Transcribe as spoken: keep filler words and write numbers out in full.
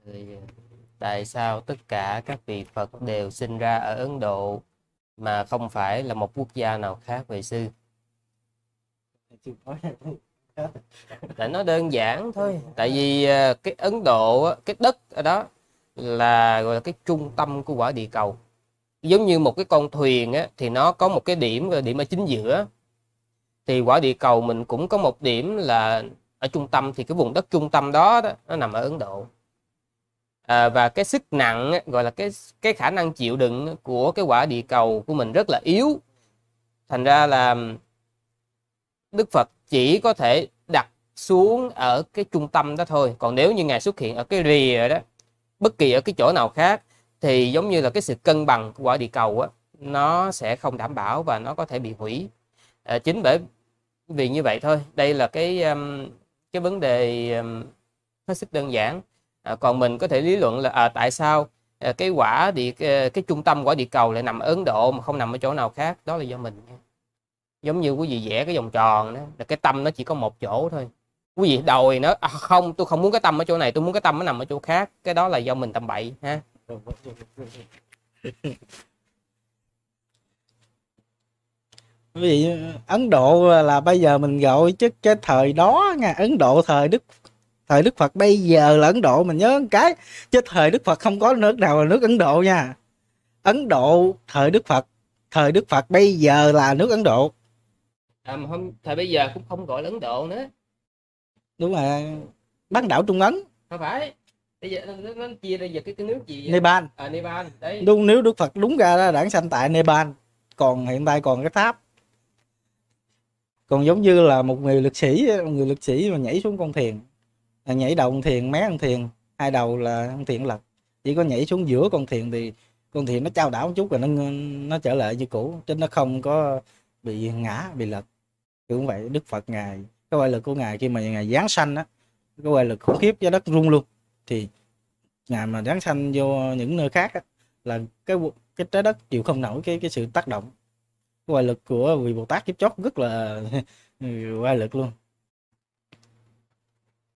Rồi, tại sao tất cả các vị Phật đều sinh ra ở Ấn Độ mà không phải là một quốc gia nào khác vậy sư? Tại nó đơn giản thôi. Tại vì à, cái Ấn Độ á, cái đất ở đó là gọi là cái trung tâm của quả địa cầu. Giống như một cái con thuyền á, thì nó có một cái điểm gọi là điểm ở chính giữa. Thì quả địa cầu mình cũng có một điểm là ở trung tâm, thì cái vùng đất trung tâm đó, đó nó nằm ở Ấn Độ. À, và cái sức nặng á, gọi là cái cái khả năng chịu đựng của cái quả địa cầu của mình rất là yếu. Thành ra là Đức Phật chỉ có thể đặt xuống ở cái trung tâm đó thôi. Còn nếu như Ngài xuất hiện ở cái rìa đó, bất kỳ ở cái chỗ nào khác, thì giống như là cái sự cân bằng của quả địa cầu á, nó sẽ không đảm bảo và nó có thể bị hủy. À, chính bởi vì như vậy thôi. Đây là cái um, cái vấn đề um, hết sức đơn giản. À, còn mình có thể lý luận là à, tại sao à, cái quả địa cái, cái trung tâm quả địa cầu lại nằm ở Ấn Độ mà không nằm ở chỗ nào khác. Đó là do mình. Giống như quý vị vẽ cái vòng tròn đó, là cái tâm nó chỉ có một chỗ thôi. Quý vị đòi nó à, không, tôi không muốn cái tâm ở chỗ này, tôi muốn cái tâm nó nằm ở chỗ khác. Cái đó là do mình tầm bậy ha. Vì Ấn Độ là bây giờ mình gọi chứ cái thời đó nha, Ấn Độ thời Đức thời Đức Phật bây giờ là Ấn Độ, mình nhớ một cái, chứ thời Đức Phật không có nước nào là nước Ấn Độ nha. Ấn Độ thời Đức Phật thời Đức Phật bây giờ là nước Ấn Độ. À, mà không, thời bây giờ cũng không gọi là Ấn Độ nữa. Đúng rồi, bán đảo Trung Ấn. Không phải. Bây giờ nó, nó chia ra giờ cái, cái nước gì vậy? Nepal. À, Nepal. Đấy. Đúng, nếu Đức Phật đúng ra là đản sanh tại Nepal, còn hiện tại còn cái tháp. Còn giống như là một người lực sĩ, một người lực sĩ mà nhảy xuống con thuyền, nhảy đầu con thuyền, mé con thuyền, hai đầu là con thuyền lật, chỉ có nhảy xuống giữa con thuyền thì con thuyền nó chao đảo một chút rồi nó nó trở lại như cũ, chứ nó không có bị ngã, bị lật. Cũng vậy, Đức Phật ngài, cái oai lực của ngài khi mà ngài giáng sanh á, cái oai lực khủng khiếp cho đất rung luôn. Thì ngài mà giáng sanh vô những nơi khác á, là cái cái trái đất chịu không nổi cái cái sự tác động. Cái oai lực của vị Bồ Tát kiếp chót rất là oai lực luôn.